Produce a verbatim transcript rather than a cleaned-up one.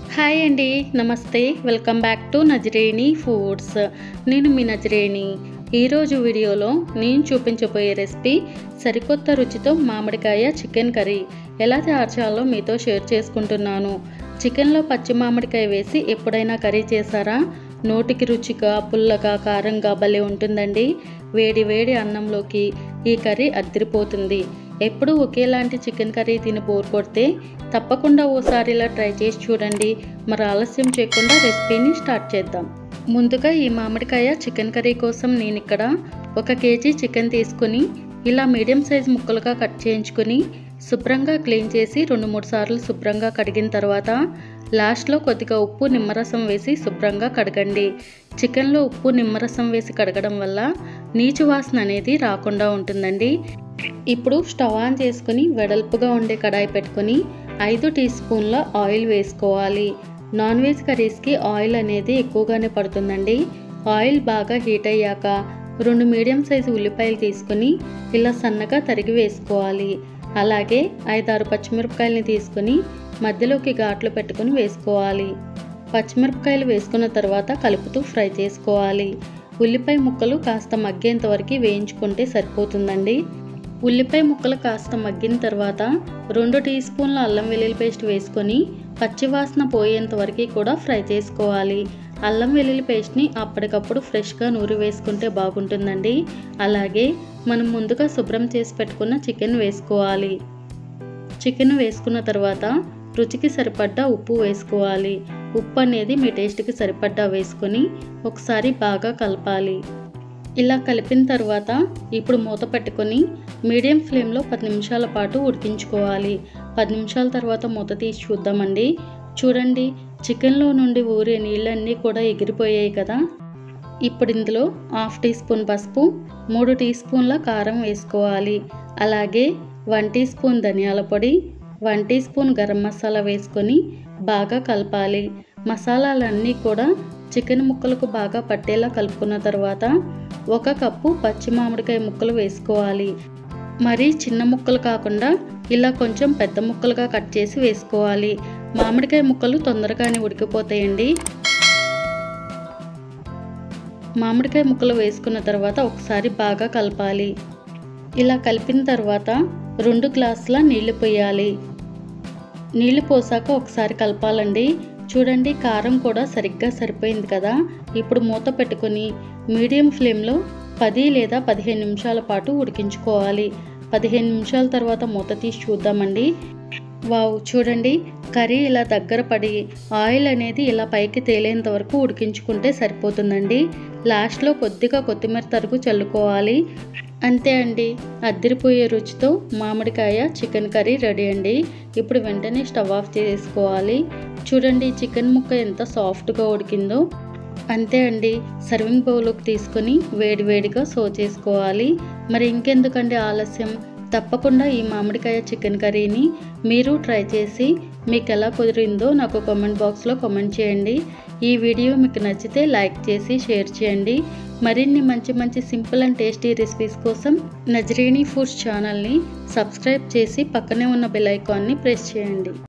Hi అండి, నమస్తే. Welcome back to Nazareni foods. నేను మీ నజరేణి. ఈరోజు వీడియోలో నేను చూపించబోయే రెసిపీ సరికొత్త రుచితో మామిడికాయ చికెన్ కర్రీ ఎలా తయారు చేయాలో మీతో షేర్ చేసుకుంటున్నాను. చికెన్లో పచ్చి మామిడికాయ వేసి ఎప్పుడైనా కర్రీ చేశారా? నోటికి రుచిగా, పుల్లగా, కారంగా భలే ఉంటుందండి. వేడి వేడి అన్నంలోకి ఈ కర్రీ అద్దరిపోతుంది. ఎప్పుడు ఒకేలాంటి చికెన్ కర్రీ తిని బోర్ కొడితే తప్పకుండా ఓసారి ఇలా ట్రై చేసి చూడండి. మరి ఆలస్యం చేయకుండా రెసిపీని స్టార్ట్ చేద్దాం. ముందుగా ఈ మామిడికాయ చికెన్ కర్రీ కోసం నేను ఇక్కడ ఒక కేజీ చికెన్ తీసుకుని ఇలా మీడియం సైజ్ ముక్కలుగా కట్ చేయించుకుని శుభ్రంగా క్లీన్ చేసి రెండు మూడు సార్లు శుభ్రంగా కడిగిన తర్వాత లాస్ట్లో కొద్దిగా ఉప్పు నిమ్మరసం వేసి శుభ్రంగా కడగండి. చికెన్లో ఉప్పు నిమ్మరసం వేసి కడగడం వల్ల నీచు వాసన అనేది రాకుండా ఉంటుందండి. ఇప్పుడు స్టవ్ ఆన్ చేసుకుని వెడల్పుగా ఉండే కడాయి పెట్టుకొని ఐదు టీ స్పూన్ల ఆయిల్ వేసుకోవాలి. నాన్ వెజ్ కర్రీస్కి ఆయిల్ అనేది ఎక్కువగానే పడుతుందండి. ఆయిల్ బాగా హీట్ అయ్యాక రెండు మీడియం సైజు ఉల్లిపాయలు తీసుకొని ఇలా సన్నగా తరిగి వేసుకోవాలి. అలాగే ఐదారు పచ్చిమిరపకాయలని తీసుకొని మధ్యలోకి ఘాట్లు పెట్టుకుని వేసుకోవాలి. పచ్చిమిరపకాయలు వేసుకున్న తర్వాత కలుపుతూ ఫ్రై చేసుకోవాలి. ఉల్లిపాయ ముక్కలు కాస్త మగ్గేంత వరకు వేయించుకుంటే సరిపోతుందండి. ఉల్లిపాయ ముక్కలు కాస్త మగ్గిన తర్వాత రెండు టీ స్పూన్ల అల్లం వెల్లుల్లి పేస్ట్ వేసుకొని పచ్చివాసన పోయేంత వరకు కూడా ఫ్రై చేసుకోవాలి. అల్లం వెల్లుల్లి పేస్ట్ని అప్పటికప్పుడు ఫ్రెష్గా నూరి వేసుకుంటే బాగుంటుందండి. అలాగే మనం ముందుగా శుభ్రం చేసి పెట్టుకున్న చికెన్ వేసుకోవాలి. చికెన్ వేసుకున్న తర్వాత రుచికి సరిపడ్డ ఉప్పు వేసుకోవాలి. ఉప్పు అనేది మీ టేస్ట్కి సరిపడ్డా వేసుకొని ఒకసారి బాగా కలపాలి. ఇలా కలిపిన తర్వాత ఇప్పుడు మూత పెట్టుకొని మీడియం ఫ్లేమ్లో పది నిమిషాల పాటు ఉడికించుకోవాలి. పది నిమిషాల తర్వాత మూత తీసి చూద్దామండి. చూడండి, చికెన్లో నుండి ఊరే నీళ్ళన్నీ కూడా ఎగిరిపోయాయి కదా. ఇప్పుడు ఇందులో హాఫ్ టీ స్పూన్ పసుపు, మూడు టీ స్పూన్ల కారం వేసుకోవాలి. అలాగే వన్ టీ స్పూన్ ధనియాల పొడి, one teaspoon garam masala వేసుకొని బాగా కలపాలి. మసాలాలన్నీ కూడా చికెన్ ముక్కలకు బాగా పట్టేలా కలుపుకున్న తర్వాత ఒక కప్పు పచ్చి మామిడికాయ ముక్కలు వేసుకోవాలి. మరి చిన్న ముక్కలు కాకుండా ఇలా కొంచెం పెద్ద ముక్కలుగా కట్ చేసి వేసుకోవాలి. మామిడికాయ ముక్కలు తొందరగానే ఉడికిపోతాయండి. మామిడికాయ ముక్కలు వేసుకున్న తర్వాత ఒకసారి బాగా కలపాలి. ఇలా కలిపిన తర్వాత రెండు గ్లాసుల నీళ్లు పోయాలి. నీళ్లు పోసాక ఒకసారి కలపాలండి. చూడండి, కారం కూడా సరిగ్గా సరిపోయింది కదా. ఇప్పుడు మూత పెట్టుకొని మీడియం ఫ్లేమ్లో పది లేదా పదిహేను నిమిషాల పాటు ఉడికించుకోవాలి. పదిహేను నిమిషాల తర్వాత మూత తీసి చూద్దామండి. వావ్, చూడండి, కర్రీ ఇలా దగ్గర పడి ఆయిల్ అనేది ఇలా పైకి తేలేంత వరకు ఉడికించుకుంటే సరిపోతుందండి. లాస్ట్లో కొద్దిగా కొత్తిమీర తరుగు చల్లుకోవాలి. అంతే అండి, అద్దరిపోయే రుచితో మామిడికాయ చికెన్ కర్రీ రెడీ అండి. ఇప్పుడు వెంటనే స్టవ్ ఆఫ్ చేసుకోవాలి. చూడండి, చికెన్ ముక్క ఎంత సాఫ్ట్గా ఉడికిందో. అంతే అండి, సర్వింగ్ బౌల్లోకి తీసుకొని వేడివేడిగా సర్వ్ చేసుకోవాలి. మరి ఇంకెందుకండి ఆలస్యం, తప్పకుండా ఈ మామిడికాయ చికెన్ కర్రీని మీరు ట్రై చేసి మీకు ఎలా కుదిరిందో నాకు కామెంట్ బాక్స్లో కామెంట్ చేయండి. ఈ వీడియో మీకు నచ్చితే లైక్ చేసి షేర్ చేయండి. మరిన్ని మంచి మంచి సింపుల్ అండ్ టేస్టీ రెసిపీస్ కోసం నజరేణి ఫుడ్స్ ఛానల్ని సబ్స్క్రైబ్ చేసి పక్కనే ఉన్న బెల్ ఐకాన్ని ప్రెస్ చేయండి.